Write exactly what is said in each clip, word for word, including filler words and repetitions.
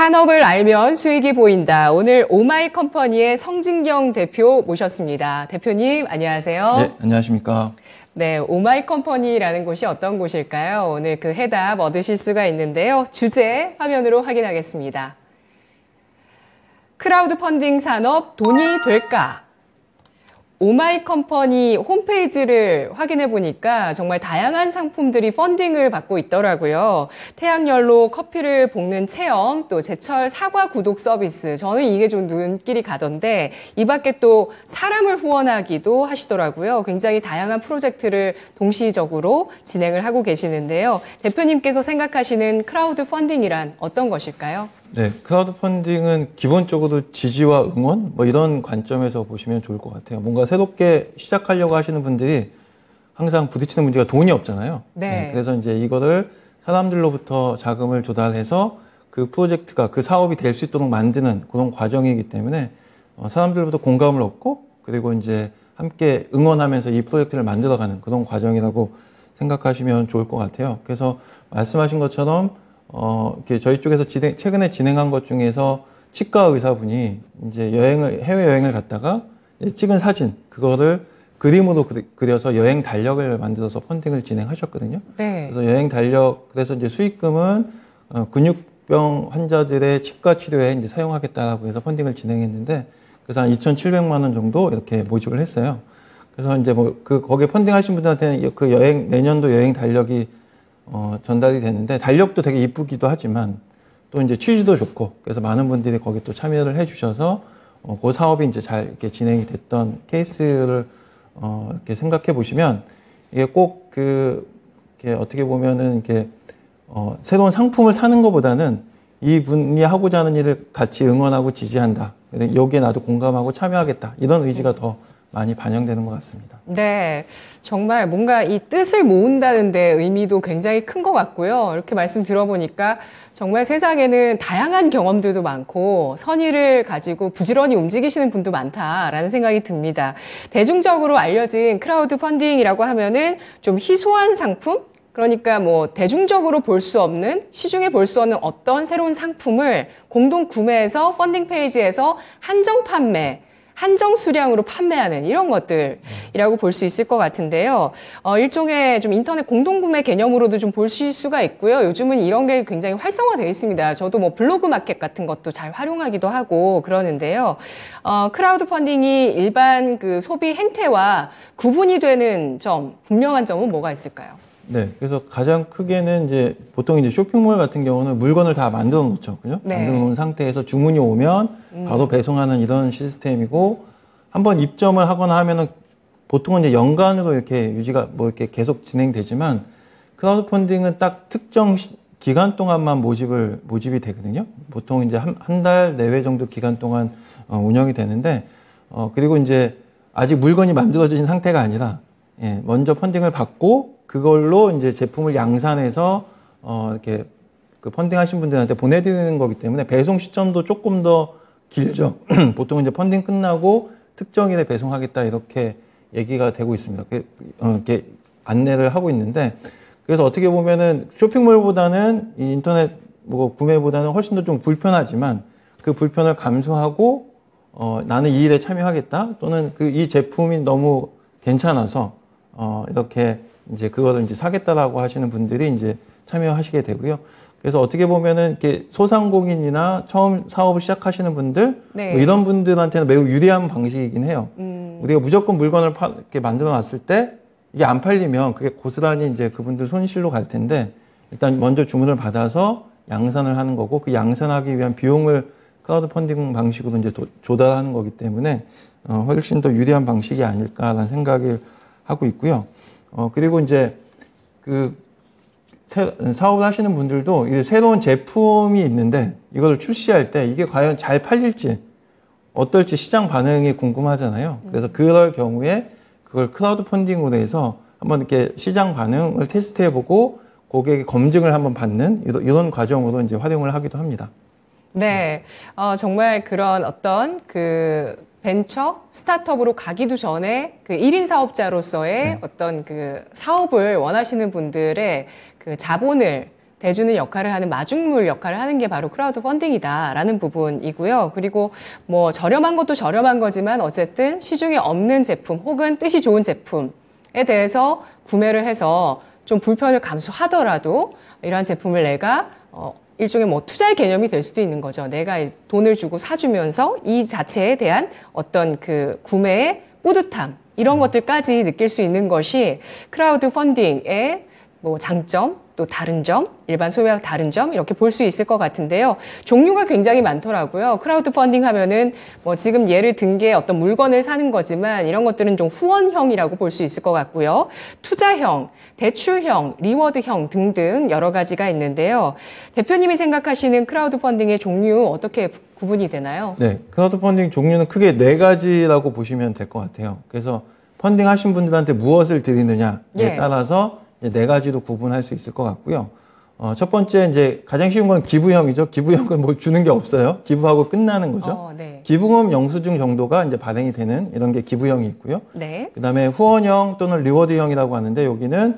산업을 알면 수익이 보인다. 오늘 오마이컴퍼니의 성진경 대표 모셨습니다. 대표님, 안녕하세요. 네, 안녕하십니까. 네, 오마이컴퍼니라는 곳이 어떤 곳일까요? 오늘 그 해답 얻으실 수가 있는데요. 주제 화면으로 확인하겠습니다. 크라우드 펀딩 산업 돈이 될까? 오마이컴퍼니 홈페이지를 확인해 보니까 정말 다양한 상품들이 펀딩을 받고 있더라고요. 태양열로 커피를 볶는 체험, 또 제철 사과 구독 서비스. 저는 이게 좀 눈길이 가던데 이 밖에 또 사람을 후원하기도 하시더라고요. 굉장히 다양한 프로젝트를 동시적으로 진행을 하고 계시는데요. 대표님께서 생각하시는 크라우드 펀딩이란 어떤 것일까요? 네, 크라우드 펀딩은 기본적으로 지지와 응원 뭐 이런 관점에서 보시면 좋을 것 같아요. 뭔가 새롭게 시작하려고 하시는 분들이 항상 부딪히는 문제가 돈이 없잖아요. 네. 네, 그래서 이제 이거를 사람들로부터 자금을 조달해서 그 프로젝트가 그 사업이 될 수 있도록 만드는 그런 과정이기 때문에 어, 사람들로부터 공감을 얻고 그리고 이제 함께 응원하면서 이 프로젝트를 만들어가는 그런 과정이라고 생각하시면 좋을 것 같아요. 그래서 말씀하신 것처럼 어, 이렇게 저희 쪽에서 진행, 최근에 진행한 것 중에서 치과 의사분이 이제 여행을, 해외여행을 갔다가 찍은 사진, 그거를 그림으로 그려서 여행 달력을 만들어서 펀딩을 진행하셨거든요. 네. 그래서 여행 달력, 그래서 이제 수익금은 어, 근육병 환자들의 치과 치료에 이제 사용하겠다라고 해서 펀딩을 진행했는데, 그래서 한 이천칠백만 원 정도 이렇게 모집을 했어요. 그래서 이제 뭐, 그, 거기에 펀딩 하신 분들한테는 그 여행, 내년도 여행 달력이 어, 전달이 되는데, 달력도 되게 이쁘기도 하지만, 또 이제 취지도 좋고, 그래서 많은 분들이 거기 또 참여를 해 주셔서, 어, 그 사업이 이제 잘 이렇게 진행이 됐던 케이스를, 어, 이렇게 생각해 보시면, 이게 꼭 그, 이렇게 어떻게 보면은, 이렇게, 어, 새로운 상품을 사는 것보다는 이 분이 하고자 하는 일을 같이 응원하고 지지한다. 여기에 나도 공감하고 참여하겠다. 이런 의지가 더 많이 반영되는 것 같습니다. 네, 정말 뭔가 이 뜻을 모은다는 데 의미도 굉장히 큰 것 같고요. 이렇게 말씀 들어보니까 정말 세상에는 다양한 경험들도 많고 선의를 가지고 부지런히 움직이시는 분도 많다라는 생각이 듭니다. 대중적으로 알려진 크라우드 펀딩이라고 하면은 좀 희소한 상품? 그러니까 뭐 대중적으로 볼 수 없는, 시중에 볼 수 없는 어떤 새로운 상품을 공동 구매해서 펀딩 페이지에서 한정 판매, 한정 수량으로 판매하는 이런 것들이라고 볼 수 있을 것 같은데요. 어, 일종의 좀 인터넷 공동구매 개념으로도 좀 보실 수가 있고요. 요즘은 이런 게 굉장히 활성화되어 있습니다. 저도 뭐 블로그 마켓 같은 것도 잘 활용하기도 하고 그러는데요. 어, 크라우드 펀딩이 일반 그 소비 행태와 구분이 되는 점, 분명한 점은 뭐가 있을까요? 네, 그래서 가장 크게는 이제 보통 이제 쇼핑몰 같은 경우는 물건을 다 만들어 놓죠, 그죠? 네. 만들어 놓은 상태에서 주문이 오면 바로 배송하는 이런 시스템이고, 한번 입점을 하거나 하면은 보통은 이제 연간으로 이렇게 유지가 뭐 이렇게 계속 진행되지만, 크라우드 펀딩은 딱 특정 시, 기간 동안만 모집을 모집이 되거든요. 보통 이제 한 한 달 내외 정도 기간 동안 어, 운영이 되는데, 어 그리고 이제 아직 물건이 만들어진 상태가 아니라, 예, 먼저 펀딩을 받고 그걸로 이제 제품을 양산해서 어 이렇게 그 펀딩 하신 분들한테 보내드리는 거기 때문에 배송 시점도 조금 더 길죠. 보통 이제 펀딩 끝나고 특정일에 배송하겠다 이렇게 얘기가 되고 있습니다. 어, 이렇게 안내를 하고 있는데, 그래서 어떻게 보면은 쇼핑몰보다는 이 인터넷 뭐 구매보다는 훨씬 더 좀 불편하지만 그 불편을 감수하고 어 나는 이 일에 참여하겠다, 또는 그 이 제품이 너무 괜찮아서 어 이렇게 이제 그거를 이제 사겠다라고 하시는 분들이 이제 참여하시게 되고요. 그래서 어떻게 보면은 이렇게 소상공인이나 처음 사업을 시작하시는 분들, 네. 뭐 이런 분들한테는 매우 유리한 방식이긴 해요. 음. 우리가 무조건 물건을 파, 이렇게 만들어 놨을 때 이게 안 팔리면 그게 고스란히 이제 그분들 손실로 갈 텐데, 일단 먼저 주문을 받아서 양산을 하는 거고, 그 양산하기 위한 비용을 크라우드 펀딩 방식으로 이제 도, 조달하는 거기 때문에 어, 훨씬 더 유리한 방식이 아닐까라는 생각을 하고 있고요. 어, 그리고 이제, 그, 새, 사업을 하시는 분들도 이제 새로운 제품이 있는데, 이걸 출시할 때 이게 과연 잘 팔릴지, 어떨지 시장 반응이 궁금하잖아요. 그래서 그럴 경우에 그걸 크라우드 펀딩으로 해서 한번 이렇게 시장 반응을 테스트해보고 고객의 검증을 한번 받는 이런, 이런 과정으로 이제 활용을 하기도 합니다. 네. 어, 정말 그런 어떤 그, 벤처 스타트업으로 가기도 전에 그 일 인 사업자로서의 네. 어떤 그 사업을 원하시는 분들의 그 자본을 대주는 역할을 하는 마중물 역할을 하는 게 바로 크라우드 펀딩이다라는 부분이고요. 그리고 뭐 저렴한 것도 저렴한 거지만 어쨌든 시중에 없는 제품 혹은 뜻이 좋은 제품에 대해서 구매를 해서 좀 불편을 감수하더라도 이러한 제품을 내가 어, 일종의 뭐 투자의 개념이 될 수도 있는 거죠. 내가 돈을 주고 사주면서 이 자체에 대한 어떤 그 구매의 뿌듯함 이런 것들까지 느낄 수 있는 것이 크라우드 펀딩의 뭐 장점, 또 다른 점, 일반 소비와 다른 점 이렇게 볼 수 있을 것 같은데요. 종류가 굉장히 많더라고요. 크라우드 펀딩 하면은 뭐 지금 예를 든 게 어떤 물건을 사는 거지만 이런 것들은 좀 후원형이라고 볼 수 있을 것 같고요. 투자형, 대출형, 리워드형 등등 여러 가지가 있는데요. 대표님이 생각하시는 크라우드 펀딩의 종류 어떻게 구분이 되나요? 네, 크라우드 펀딩 종류는 크게 네 가지라고 보시면 될 것 같아요. 그래서 펀딩 하신 분들한테 무엇을 드리느냐에 예. 따라서 네 가지로 구분할 수 있을 것 같고요. 어, 첫 번째 이제 가장 쉬운 건 기부형이죠. 기부형은 뭘 주는 게 없어요. 기부하고 끝나는 거죠. 어, 네. 기부금 영수증 정도가 이제 발행이 되는 이런 게 기부형이 있고요. 네. 그다음에 후원형 또는 리워드형이라고 하는데 여기는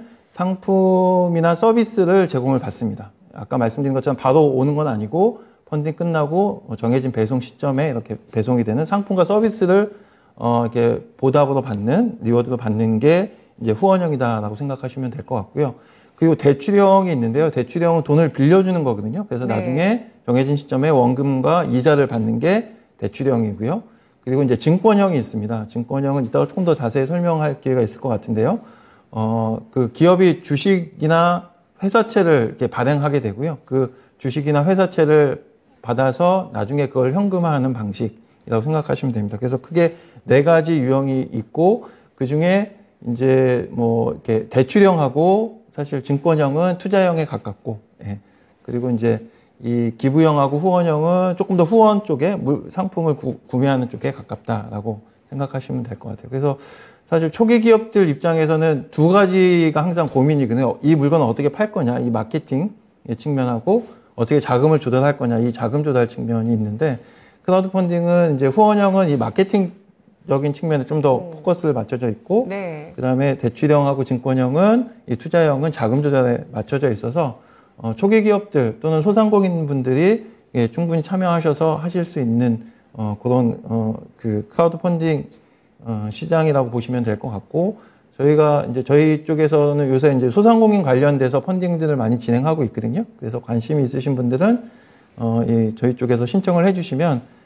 상품이나 서비스를 제공을 받습니다. 아까 말씀드린 것처럼 바로 오는 건 아니고 펀딩 끝나고 정해진 배송 시점에 이렇게 배송이 되는 상품과 서비스를 어, 이렇게 보답으로 받는, 리워드로 받는 게 이제 후원형이다라고 생각하시면 될 것 같고요. 그리고 대출형이 있는데요. 대출형은 돈을 빌려주는 거거든요. 그래서 네. 나중에 정해진 시점에 원금과 이자를 받는 게 대출형이고요. 그리고 이제 증권형이 있습니다. 증권형은 이따가 조금 더 자세히 설명할 기회가 있을 것 같은데요. 어, 그 기업이 주식이나 회사채를 이렇게 발행하게 되고요. 그 주식이나 회사채를 받아서 나중에 그걸 현금화하는 방식이라고 생각하시면 됩니다. 그래서 크게 네 가지 유형이 있고 그 중에 이제 뭐 이렇게 대출형하고 사실 증권형은 투자형에 가깝고, 예. 그리고 이제 이 기부형하고 후원형은 조금 더 후원 쪽에 물, 상품을 구, 구매하는 쪽에 가깝다라고 생각하시면 될 것 같아요. 그래서 사실 초기 기업들 입장에서는 두 가지가 항상 고민이거든요. 이 물건을 어떻게 팔 거냐, 이 마케팅 측면하고 어떻게 자금을 조달할 거냐, 이 자금 조달 측면이 있는데 크라우드 펀딩은 이제 후원형은 이 마케팅 적인 측면에 좀 더 음. 포커스를 맞춰져 있고, 네. 그 다음에 대출형하고 증권형은 이 투자형은 자금 조달에 맞춰져 있어서 어, 초기 기업들 또는 소상공인 분들이 예, 충분히 참여하셔서 하실 수 있는 어, 그런 어, 그 크라우드 펀딩 어, 시장이라고 보시면 될 것 같고, 저희가 이제 저희 쪽에서는 요새 이제 소상공인 관련돼서 펀딩들을 많이 진행하고 있거든요. 그래서 관심이 있으신 분들은 어, 이 저희 쪽에서 신청을 해주시면.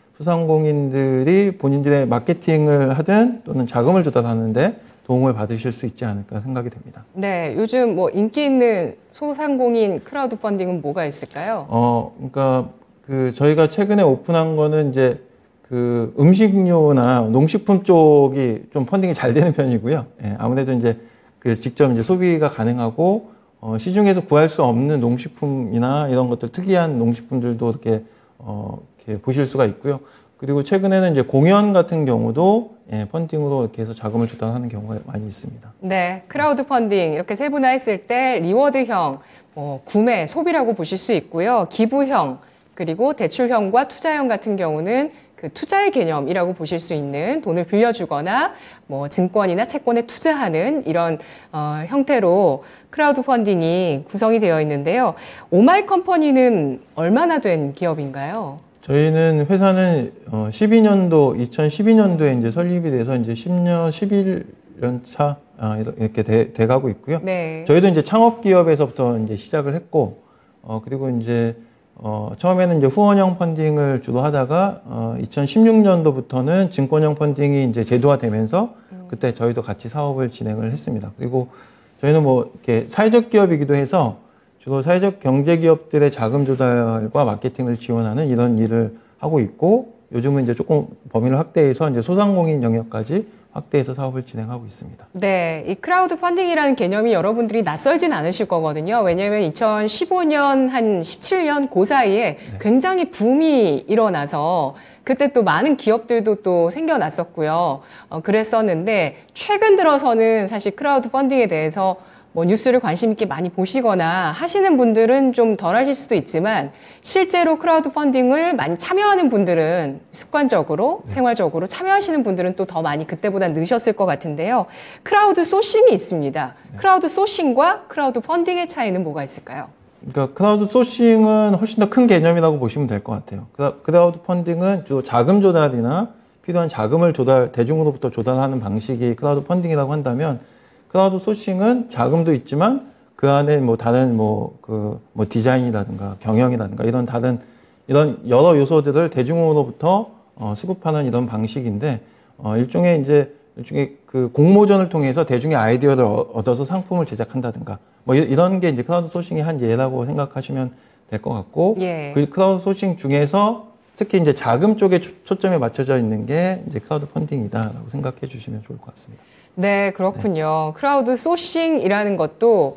소상공인들이 본인들의 마케팅을 하든 또는 자금을 조달하는데 도움을 받으실 수 있지 않을까 생각이 됩니다. 네, 요즘 뭐 인기 있는 소상공인 크라우드 펀딩은 뭐가 있을까요? 어, 그러니까 그 저희가 최근에 오픈한 거는 이제 그 음식료나 농식품 쪽이 좀 펀딩이 잘 되는 편이고요. 예, 아무래도 이제 그 직접 이제 소비가 가능하고 어, 시중에서 구할 수 없는 농식품이나 이런 것들 특이한 농식품들도 이렇게 어. 이렇게 보실 수가 있고요. 그리고 최근에는 이제 공연 같은 경우도 예, 펀딩으로 이렇게 해서 자금을 조달하는 경우가 많이 있습니다. 네, 크라우드 펀딩 이렇게 세분화했을 때 리워드형, 뭐 구매, 소비라고 보실 수 있고요. 기부형, 그리고 대출형과 투자형 같은 경우는 그 투자의 개념이라고 보실 수 있는 돈을 빌려주거나 뭐 증권이나 채권에 투자하는 이런 어, 형태로 크라우드 펀딩이 구성이 되어 있는데요. 오마이컴퍼니는 얼마나 된 기업인가요? 저희는 회사는 십이 년도, 이천십이 년도에 이제 설립이 돼서 이제 십 년, 십일 년 차 이렇게 돼, 돼 가고 있고요. 네. 저희도 이제 창업 기업에서부터 이제 시작을 했고, 어, 그리고 이제 어, 처음에는 이제 후원형 펀딩을 주로 하다가 어, 이천십육 년도부터는 증권형 펀딩이 이제 제도화되면서 음. 그때 저희도 같이 사업을 진행을 했습니다. 그리고 저희는 뭐 이렇게 사회적 기업이기도 해서 주로 사회적 경제기업들의 자금 조달과 마케팅을 지원하는 이런 일을 하고 있고, 요즘은 이제 조금 범위를 확대해서 이제 소상공인 영역까지 확대해서 사업을 진행하고 있습니다. 네, 이 크라우드 펀딩이라는 개념이 여러분들이 낯설진 않으실 거거든요. 왜냐하면 이천십오 년 한 십칠 년 그 사이에 네. 굉장히 붐이 일어나서 그때 또 많은 기업들도 또 생겨났었고요. 어, 그랬었는데 최근 들어서는 사실 크라우드 펀딩에 대해서 뭐 뉴스를 관심 있게 많이 보시거나 하시는 분들은 좀 덜 하실 수도 있지만 실제로 크라우드 펀딩을 많이 참여하는 분들은 습관적으로 네. 생활적으로 참여하시는 분들은 또 더 많이 그때보다 느셨을 것 같은데요. 크라우드 소싱이 있습니다. 네. 크라우드 소싱과 크라우드 펀딩의 차이는 뭐가 있을까요? 그러니까 크라우드 소싱은 훨씬 더 큰 개념이라고 보시면 될 것 같아요. 크라우드 펀딩은 주로 자금 조달이나 필요한 자금을 조달, 대중으로부터 조달하는 방식이 크라우드 펀딩이라고 한다면, 크라우드 소싱은 자금도 있지만 그 안에 뭐 다른 뭐 그 뭐 디자인이라든가 경영이라든가 이런 다른 이런 여러 요소들을 대중으로부터 어, 수급하는 이런 방식인데, 어, 일종의 이제 일종의 그 공모전을 통해서 대중의 아이디어를 얻어서 상품을 제작한다든가 뭐 이런 게 이제 크라우드 소싱의 한 예라고 생각하시면 될 것 같고, 예. 그 크라우드 소싱 중에서 특히 이제 자금 쪽에 초점이 맞춰져 있는 게 이제 크라우드 펀딩이다라고 생각해 주시면 좋을 것 같습니다. 네, 그렇군요. 네. 크라우드 소싱이라는 것도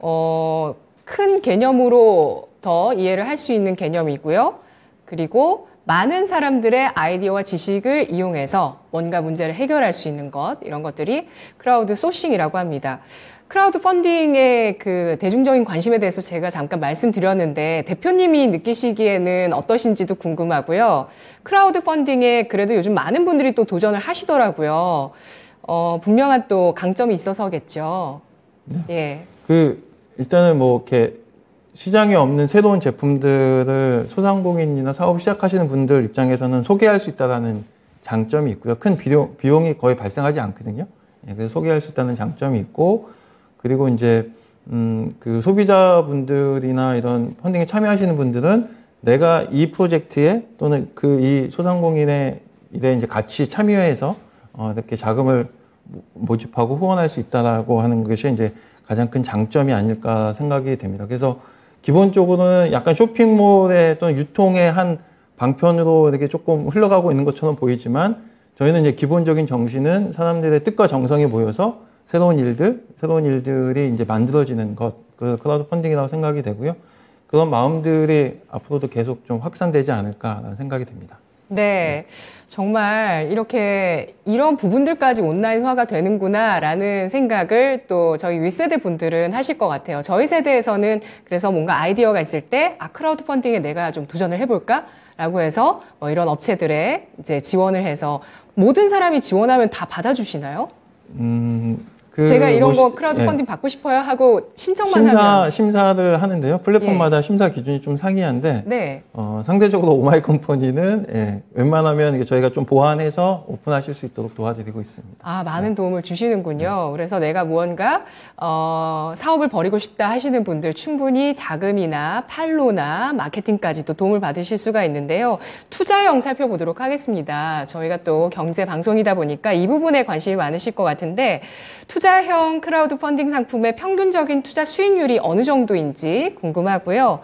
어, 큰 개념으로 더 이해를 할 수 있는 개념이고요. 그리고 많은 사람들의 아이디어와 지식을 이용해서 뭔가 문제를 해결할 수 있는 것, 이런 것들이 크라우드 소싱이라고 합니다. 크라우드 펀딩의 그 대중적인 관심에 대해서 제가 잠깐 말씀드렸는데, 대표님이 느끼시기에는 어떠신지도 궁금하고요. 크라우드 펀딩에 그래도 요즘 많은 분들이 또 도전을 하시더라고요. 어, 분명한 또 강점이 있어서겠죠. 네. 예. 그, 일단은 뭐, 이렇게 시장에 없는 새로운 제품들을 소상공인이나 사업 시작하시는 분들 입장에서는 소개할 수 있다는 장점이 있고요. 큰 비용, 비용이 거의 발생하지 않거든요. 예, 그래서 소개할 수 있다는 장점이 있고, 그리고 이제, 음, 그 소비자분들이나 이런 펀딩에 참여하시는 분들은 내가 이 프로젝트에 또는 그 이 소상공인의 일에 이제 같이 참여해서 어, 이렇게 자금을 모집하고 후원할 수 있다라고 하는 것이 이제 가장 큰 장점이 아닐까 생각이 됩니다. 그래서 기본적으로는 약간 쇼핑몰의 또는 유통의 한 방편으로 이렇게 조금 흘러가고 있는 것처럼 보이지만, 저희는 이제 기본적인 정신은 사람들의 뜻과 정성이 모여서 새로운 일들, 새로운 일들이 이제 만들어지는 것, 그 크라우드 펀딩이라고 생각이 되고요. 그런 마음들이 앞으로도 계속 좀 확산되지 않을까라는 생각이 듭니다. 네, 정말 이렇게 이런 부분들까지 온라인화가 되는구나라는 생각을 또 저희 윗세대 분들은 하실 것 같아요. 저희 세대에서는 그래서 뭔가 아이디어가 있을 때, 아, 크라우드 펀딩에 내가 좀 도전을 해볼까? 라고 해서 뭐 이런 업체들에 이제 지원을 해서, 모든 사람이 지원하면 다 받아주시나요? 음, 그 제가 이런 뭐, 거 크라우드 예. 펀딩 받고 싶어요 하고 신청만 심사, 하면. 심사를 하는데요. 플랫폼마다 예. 심사 기준이 좀 상이한데, 네. 어, 상대적으로 오마이컴퍼니는 예, 웬만하면 저희가 좀 보완해서 오픈하실 수 있도록 도와드리고 있습니다. 아, 많은 네. 도움을 주시는군요. 네. 그래서 내가 무언가 어, 사업을 벌이고 싶다 하시는 분들 충분히 자금이나 판로나 마케팅까지도 도움을 받으실 수가 있는데요. 투자형 살펴보도록 하겠습니다. 저희가 또 경제 방송이다 보니까 이 부분에 관심이 많으실 것 같은데, 투자형 크라우드 펀딩 상품의 평균적인 투자 수익률이 어느 정도인지 궁금하고요.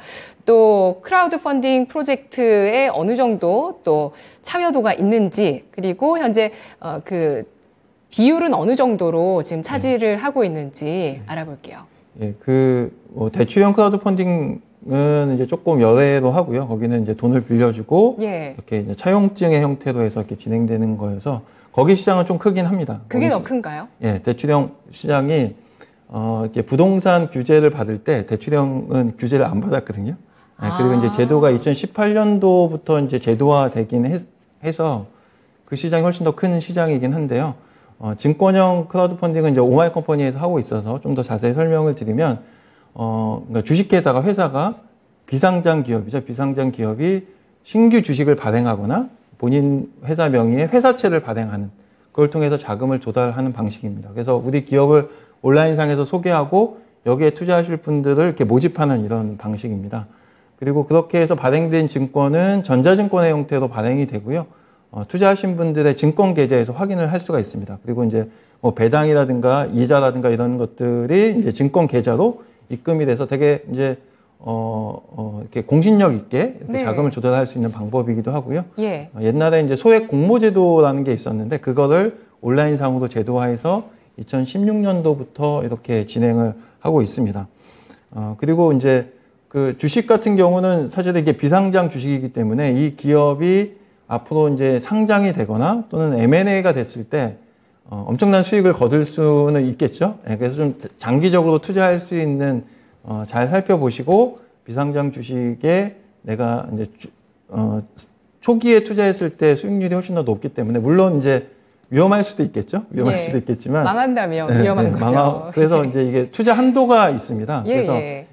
또 크라우드 펀딩 프로젝트에 어느 정도 또 참여도가 있는지, 그리고 현재 어, 그 비율은 어느 정도로 지금 차지를 네. 하고 있는지 네. 알아볼게요. 예, 그 뭐 대출형 크라우드 펀딩은 이제 조금 여래로 하고요. 거기는 이제 돈을 빌려주고 예. 이렇게 이제 차용증의 형태로 해서 이렇게 진행되는 거여서, 거기 시장은 좀 크긴 합니다. 그게 더 시, 큰가요? 예, 대출형 시장이 어, 이렇게 부동산 규제를 받을 때 대출형은 규제를 안 받았거든요. 예, 그리고 아. 이제 제도가 이천십팔 년도부터 이제 제도화되긴 해, 해서 그 시장이 훨씬 더 큰 시장이긴 한데요. 어, 증권형 크라우드 펀딩은 이제 오마이컴퍼니에서 하고 있어서 좀 더 자세히 설명을 드리면, 어, 그러니까 주식회사가, 회사가 비상장 기업이죠. 비상장 기업이 신규 주식을 발행하거나 본인 회사 명의의 회사채를 발행하는, 그걸 통해서 자금을 조달하는 방식입니다. 그래서 우리 기업을 온라인상에서 소개하고 여기에 투자하실 분들을 이렇게 모집하는 이런 방식입니다. 그리고 그렇게 해서 발행된 증권은 전자증권의 형태로 발행이 되고요. 어, 투자하신 분들의 증권 계좌에서 확인을 할 수가 있습니다. 그리고 이제 뭐 배당이라든가 이자라든가 이런 것들이 이제 증권 계좌로 입금이 돼서 되게 이제 어, 어, 이렇게 공신력 있게 이렇게 네. 자금을 조달할 수 있는 방법이기도 하고요. 예. 어, 옛날에 이제 소액 공모제도라는 게 있었는데, 그거를 온라인상으로 제도화해서 이천십육 년도부터 이렇게 진행을 하고 있습니다. 어, 그리고 이제 그 주식 같은 경우는 사실 이게 비상장 주식이기 때문에 이 기업이 앞으로 이제 상장이 되거나 또는 엠 앤 에이가 됐을 때 어, 엄청난 수익을 거둘 수는 있겠죠. 예, 그래서 좀 장기적으로 투자할 수 있는 어, 잘 살펴보시고, 비상장 주식에 내가 이제 주, 어, 초기에 투자했을 때 수익률이 훨씬 더 높기 때문에, 물론 이제 위험할 수도 있겠죠. 위험할 예. 수도 있겠지만 망한다면 예, 위험한 예, 거죠. 망하, 그래서 이제 이게 투자 한도가 있습니다. 예, 그래서 예.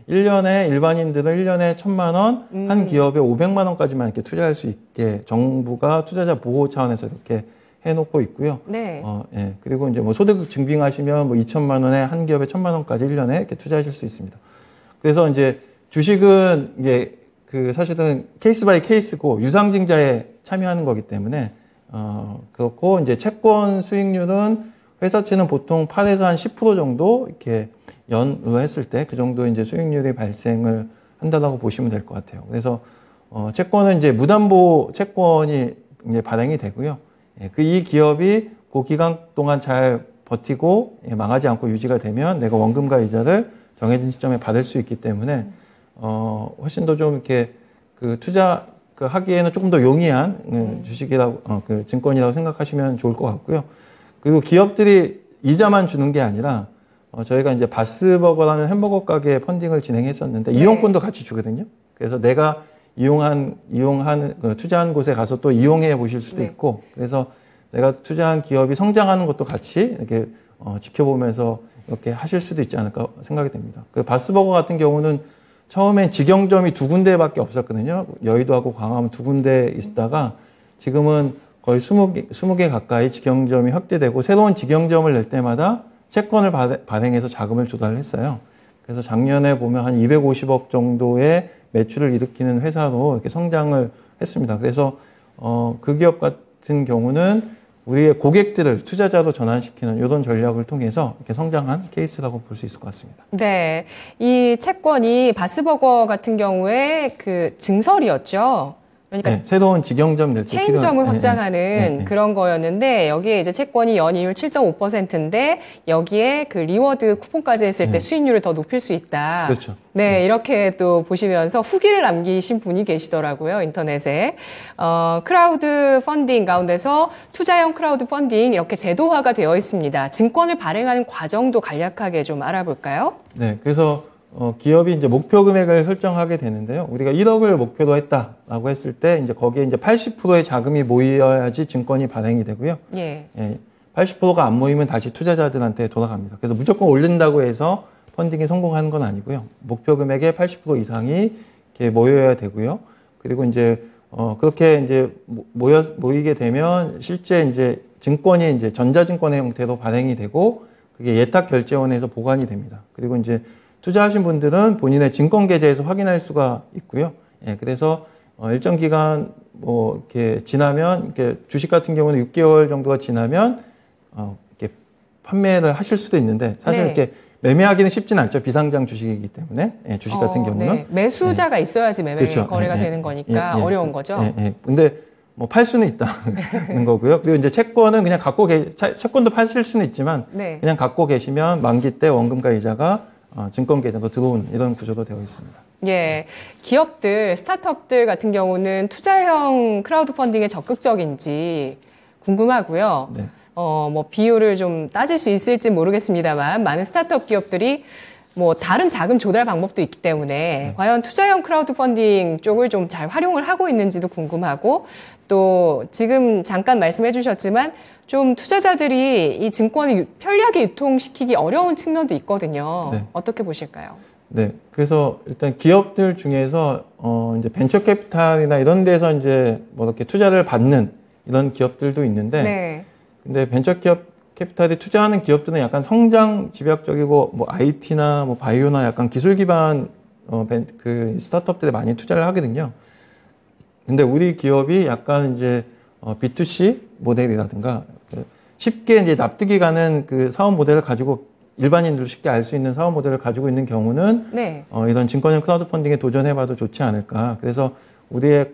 일 년에 일반인들은 일 년에 천만 원, 음. 한 기업에 오백만 원까지만 이렇게 투자할 수 있게 정부가 투자자 보호 차원에서 이렇게 해놓고 있고요. 네. 어, 예. 그리고 이제 뭐 소득 증빙하시면 뭐 이천만 원에 한 기업에 천만 원까지 일 년에 이렇게 투자하실 수 있습니다. 그래서 이제 주식은 이게 그 사실은 케이스 바이 케이스고 유상증자에 참여하는 거기 때문에 어, 그렇고 이제 채권 수익률은 회사채는 보통 팔에서 한 십 퍼센트 정도 이렇게 연으로 했을 때 그 정도 이제 수익률이 발생을 한다고 보시면 될 것 같아요. 그래서 어, 채권은 이제 무담보 채권이 이제 발행이 되고요. 예, 그 이 기업이 그 기간 동안 잘 버티고 예, 망하지 않고 유지가 되면 내가 원금과 이자를 정해진 시점에 받을 수 있기 때문에 어, 훨씬 더 좀 이렇게 그 투자 그 하기에는 조금 더 용이한 음. 주식이라고 어, 그 증권이라고 생각하시면 좋을 것 같고요. 그리고 기업들이 이자만 주는 게 아니라 어, 저희가 이제 바스버거라는 햄버거 가게 펀딩을 진행했었는데 네. 이용권도 같이 주거든요. 그래서 내가 이용한 이용한 그 투자한 곳에 가서 또 이용해 보실 수도 네. 있고, 그래서 내가 투자한 기업이 성장하는 것도 같이 이렇게 어, 지켜보면서 이렇게 하실 수도 있지 않을까 생각이 됩니다. 그 바스버거 같은 경우는 처음엔 직영점이 두 군데밖에 없었거든요. 여의도하고 광화문 두 군데 있다가 지금은 거의 스무 개, 스무 개 가까이 직영점이 확대되고 새로운 직영점을 낼 때마다 채권을 발행해서 자금을 조달을 했어요. 그래서 작년에 보면 한 이백오십억 정도의 매출을 일으키는 회사로 이렇게 성장을 했습니다. 그래서 어, 그 기업 같은 경우는 우리의 고객들을 투자자로 전환시키는 이런 전략을 통해서 이렇게 성장한 케이스라고 볼 수 있을 것 같습니다. 네, 이 채권이 바스버거 같은 경우에 그 증설이었죠. 그러니까 네, 새로운 직영점 낼 때 체인점을 필요한, 확장하는 네, 네, 네. 그런 거였는데 여기에 이제 채권이 연이율 칠 점 오 퍼센트인데 여기에 그 리워드 쿠폰까지 했을 때 네. 수익률을 더 높일 수 있다. 그렇죠. 네, 네, 이렇게 또 보시면서 후기를 남기신 분이 계시더라고요, 인터넷에. 어, 크라우드 펀딩 가운데서 투자형 크라우드 펀딩 이렇게 제도화가 되어 있습니다. 증권을 발행하는 과정도 간략하게 좀 알아볼까요? 네, 그래서 어, 기업이 이제 목표 금액을 설정하게 되는데요. 우리가 일억을 목표로 했다라고 했을 때 이제 거기에 이제 팔십 퍼센트의 자금이 모여야지 증권이 발행이 되고요. 예. 예, 팔십 퍼센트가 안 모이면 다시 투자자들한테 돌아갑니다. 그래서 무조건 올린다고 해서 펀딩이 성공하는 건 아니고요. 목표 금액의 팔십 퍼센트 이상이 이렇게 모여야 되고요. 그리고 이제 어, 그렇게 이제 모여 모이게 되면 실제 이제 증권이 이제 전자증권의 형태로 발행이 되고 그게 예탁결제원에서 보관이 됩니다. 그리고 이제 투자하신 분들은 본인의 증권 계좌에서 확인할 수가 있고요. 예, 그래서 어, 일정 기간 뭐 이렇게 지나면 이렇게 주식 같은 경우는 육 개월 정도가 지나면 어, 이렇게 판매를 하실 수도 있는데 사실 네. 이렇게 매매하기는 쉽지는 않죠. 비상장 주식이기 때문에 예, 주식 같은 어, 경우는 네. 매수자가 예. 있어야지 매매 그렇죠. 거래가 예, 되는 거니까 예, 예, 어려운 거죠. 예, 예. 근데 뭐 팔 수는 있다는 거고요. 그리고 이제 채권은 그냥 갖고 계 채권도 파실 수는 있지만 네. 그냥 갖고 계시면 만기 때 원금과 이자가 어, 증권 계좌도 들어오는 이런 구조도 되어 있습니다. 예, 기업들, 스타트업들 같은 경우는 투자형 크라우드 펀딩에 적극적인지 궁금하고요. 네. 어, 뭐 비율을 좀 따질 수 있을지 모르겠습니다만 많은 스타트업 기업들이 뭐 다른 자금 조달 방법도 있기 때문에 네. 과연 투자형 크라우드 펀딩 쪽을 좀 잘 활용을 하고 있는지도 궁금하고 또 지금 잠깐 말씀해 주셨지만 좀 투자자들이 이 증권을 편리하게 유통시키기 어려운 측면도 있거든요. 네. 어떻게 보실까요? 네. 그래서 일단 기업들 중에서 어 이제 벤처 캐피탈이나 이런 데서 이제 뭐 이렇게 투자를 받는 이런 기업들도 있는데 네. 근데 벤처 기업 캐피탈이 투자하는 기업들은 약간 성장 집약적이고 뭐 아이티나 뭐 바이오나 약간 기술 기반 어 그 스타트업들에 많이 투자를 하거든요. 근데 우리 기업이 약간 이제 어 비투씨 모델이라든가 쉽게 이제 납득이 가는 그 사업 모델을 가지고 일반인들도 쉽게 알 수 있는 사업 모델을 가지고 있는 경우는 네. 어, 이런 증권형 크라우드 펀딩에 도전해봐도 좋지 않을까. 그래서 우리의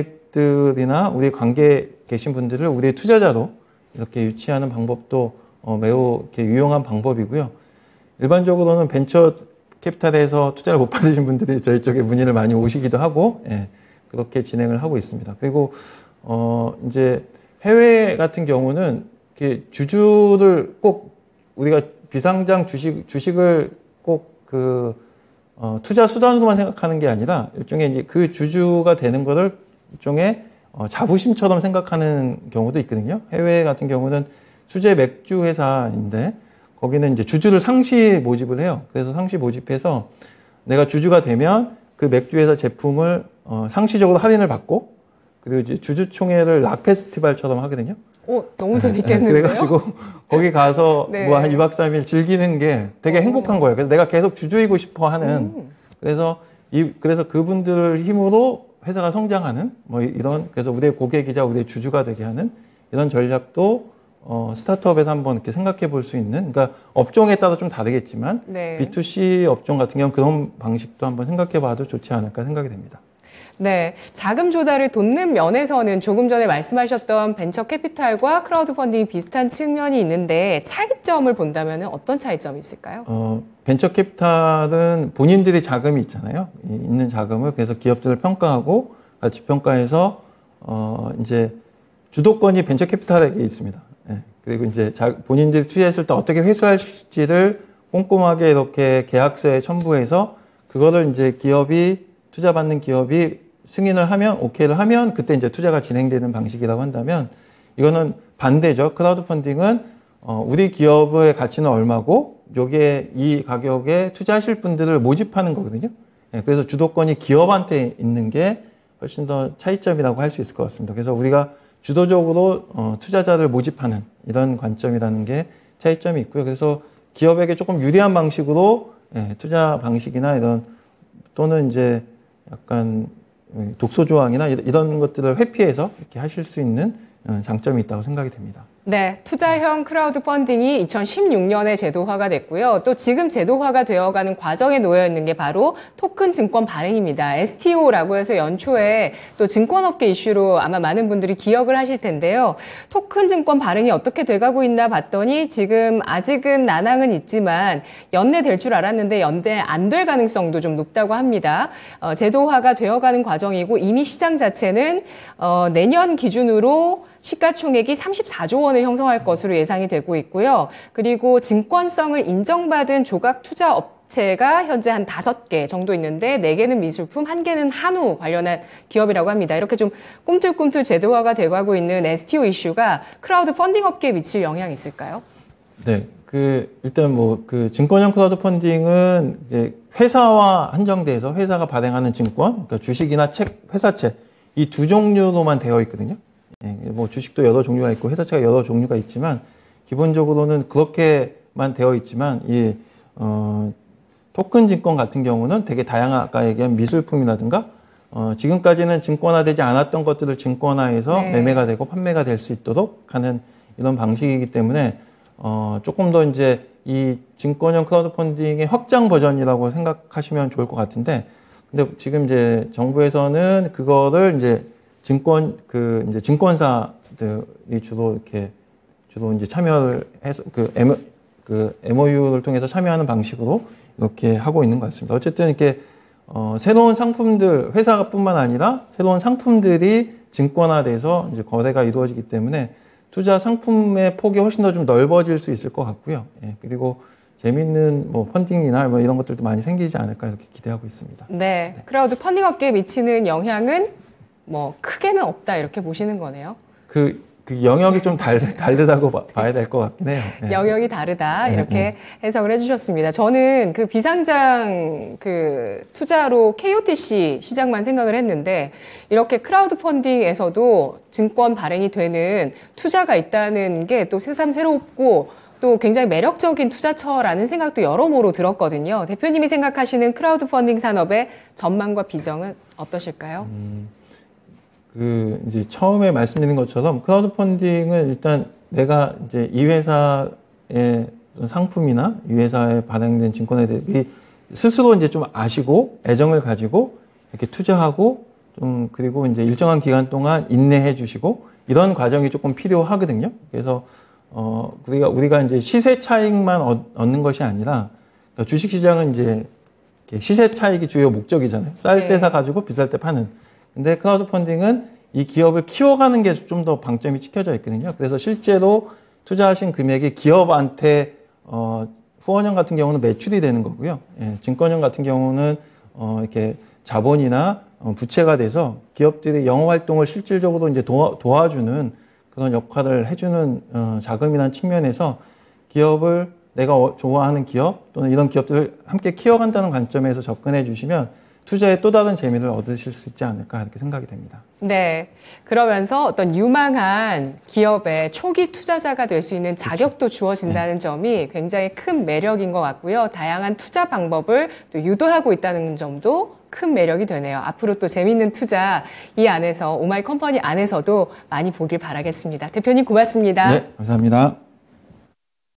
고객들이나 우리 관계에 계신 분들을 우리의 투자자로 이렇게 유치하는 방법도 어, 매우 이렇게 유용한 방법이고요. 일반적으로는 벤처 캐피탈에서 투자를 못 받으신 분들이 저희 쪽에 문의를 많이 오시기도 하고, 예, 그렇게 진행을 하고 있습니다. 그리고 어, 이제 해외 같은 경우는 이렇게 주주를 꼭 우리가 비상장 주식, 주식을 꼭 그, 어, 투자 수단으로만 생각하는 게 아니라 일종의 이제 그 주주가 되는 거를 일종의 어, 자부심처럼 생각하는 경우도 있거든요. 해외 같은 경우는 수제 맥주 회사인데 거기는 이제 주주를 상시 모집을 해요. 그래서 상시 모집해서 내가 주주가 되면 그 맥주 회사 제품을 어, 상시적으로 할인을 받고 그리고 이제 주주총회를 락 페스티벌처럼 하거든요. 오, 너무 재밌겠는데요? 그래가지고 거기 가서 네. 뭐 한 이 박 삼 일 즐기는 게 되게 오. 행복한 거예요. 그래서 내가 계속 주주이고 싶어 하는 음. 그래서 이 그래서 그분들 힘으로 회사가 성장하는 뭐 이런 그래서 우리의 고객이자 우리의 주주가 되게 하는 이런 전략도 어, 스타트업에서 한번 이렇게 생각해 볼 수 있는 그러니까 업종에 따라 좀 다르겠지만 네. 비투씨 업종 같은 경우는 그런 방식도 한번 생각해 봐도 좋지 않을까 생각이 됩니다. 네, 자금 조달을 돕는 면에서는 조금 전에 말씀하셨던 벤처 캐피탈과 크라우드 펀딩이 비슷한 측면이 있는데 차이점을 본다면 어떤 차이점이 있을까요? 어, 벤처 캐피탈은 본인들이 자금이 있잖아요. 이, 있는 자금을 그래서 기업들을 평가하고 같이 평가해서 어, 이제 주도권이 벤처 캐피탈에게 있습니다. 예. 그리고 이제 자, 본인들이 투자했을 때 어떻게 회수할지를 꼼꼼하게 이렇게 계약서에 첨부해서 그거를 이제 기업이 투자받는 기업이 승인을 하면 오케이를 하면 그때 이제 투자가 진행되는 방식이라고 한다면 이거는 반대죠. 크라우드 펀딩은 어, 우리 기업의 가치는 얼마고 여기에 이 가격에 투자하실 분들을 모집하는 거거든요. 예, 그래서 주도권이 기업한테 있는 게 훨씬 더 차이점이라고 할 수 있을 것 같습니다. 그래서 우리가 주도적으로 어, 투자자를 모집하는 이런 관점이라는 게 차이점이 있고요. 그래서 기업에게 조금 유리한 방식으로 예, 투자 방식이나 이런 또는 이제 약간 독소 조항이나 이런 것들을 회피해서 이렇게 하실 수 있는 장점이 있다고 생각이 됩니다. 네, 투자형 크라우드 펀딩이 이천십육 년에 제도화가 됐고요. 또 지금 제도화가 되어가는 과정에 놓여 있는 게 바로 토큰 증권 발행입니다. 에스티오라고 해서 연초에 또 증권업계 이슈로 아마 많은 분들이 기억을 하실 텐데요. 토큰 증권 발행이 어떻게 돼가고 있나 봤더니 지금 아직은 난항은 있지만 연내 될 줄 알았는데 연내 안 될 가능성도 좀 높다고 합니다. 어, 제도화가 되어가는 과정이고 이미 시장 자체는 어, 내년 기준으로 시가총액이 삼십사조 원을 형성할 것으로 예상이 되고 있고요. 그리고 증권성을 인정받은 조각 투자 업체가 현재 한 다섯 개 정도 있는데 네 개는 미술품, 한 개는 한우 관련한 기업이라고 합니다. 이렇게 좀 꿈틀꿈틀 제도화가 되고 있는 에스티오 이슈가 크라우드 펀딩 업계에 미칠 영향이 있을까요? 네, 그 일단 뭐 그 증권형 크라우드 펀딩은 이제 회사와 한정돼서 회사가 발행하는 증권, 그러니까 주식이나 책, 회사채 이 두 종류로만 되어 있거든요. 예, 뭐 주식도 여러 종류가 있고 회사채가 여러 종류가 있지만 기본적으로는 그렇게만 되어 있지만 이 어, 토큰 증권 같은 경우는 되게 다양한 아까 얘기한 미술품이라든가 어, 지금까지는 증권화되지 않았던 것들을 증권화해서 네. 매매가 되고 판매가 될 수 있도록 하는 이런 방식이기 때문에 어, 조금 더 이제 이 증권형 크라우드 펀딩의 확장 버전이라고 생각하시면 좋을 것 같은데 근데 지금 이제 정부에서는 그거를 이제 증권 그 이제 증권사들이 주로 이렇게 주로 이제 참여를 해서 그 M 그 엠오유를 통해서 참여하는 방식으로 이렇게 하고 있는 것 같습니다. 어쨌든 이렇게 어 새로운 상품들 회사뿐만 아니라 새로운 상품들이 증권화돼서 이제 거래가 이루어지기 때문에 투자 상품의 폭이 훨씬 더 좀 넓어질 수 있을 것 같고요. 예, 그리고 재밌는 뭐 펀딩이나 뭐 이런 것들도 많이 생기지 않을까 이렇게 기대하고 있습니다. 네, 네. 크라우드 펀딩 업계에 미치는 영향은 뭐 크게는 없다 이렇게 보시는 거네요. 그, 그 영역이 좀 달, 다르다고 봐, 봐야 될 것 같긴 해요. 네. 영역이 다르다 이렇게 네, 해석을 해주셨습니다. 저는 그 비상장 그 투자로 케이오티씨 시장만 생각을 했는데 이렇게 크라우드 펀딩에서도 증권 발행이 되는 투자가 있다는 게 또 새삼 새롭고 또 굉장히 매력적인 투자처라는 생각도 여러모로 들었거든요. 대표님이 생각하시는 크라우드 펀딩 산업의 전망과 비전은 어떠실까요? 음. 그 이제 처음에 말씀드린 것처럼 크라우드 펀딩은 일단 내가 이제 이 회사의 상품이나 이 회사에 발행된 증권에 대해 스스로 이제 좀 아시고 애정을 가지고 이렇게 투자하고 좀 그리고 이제 일정한 기간 동안 인내해 주시고 이런 과정이 조금 필요하거든요. 그래서 어 우리가 우리가 이제 시세 차익만 얻는 것이 아니라 그러니까 주식 시장은 이제 시세 차익이 주요 목적이잖아요. 쌀 때 네. 사 가지고 비쌀 때 파는. 근데 크라우드 펀딩은 이 기업을 키워가는 게 좀 더 방점이 찍혀져 있거든요. 그래서 실제로 투자하신 금액이 기업한테 어, 후원형 같은 경우는 매출이 되는 거고요. 예, 증권형 같은 경우는 어, 이렇게 자본이나 어, 부채가 돼서 기업들이 영업 활동을 실질적으로 이제 도와, 도와주는 그런 역할을 해주는 어, 자금이라는 측면에서 기업을 내가 어, 좋아하는 기업 또는 이런 기업들을 함께 키워간다는 관점에서 접근해 주시면 투자에 또 다른 재미를 얻으실 수 있지 않을까 이렇게 생각이 됩니다. 네. 그러면서 어떤 유망한 기업의 초기 투자자가 될 수 있는 자격도 주어진다는 네. 점이 굉장히 큰 매력인 것 같고요. 다양한 투자 방법을 또 유도하고 있다는 점도 큰 매력이 되네요. 앞으로 또 재밌는 투자 이 안에서 오마이컴퍼니 안에서도 많이 보길 바라겠습니다. 대표님 고맙습니다. 네, 감사합니다.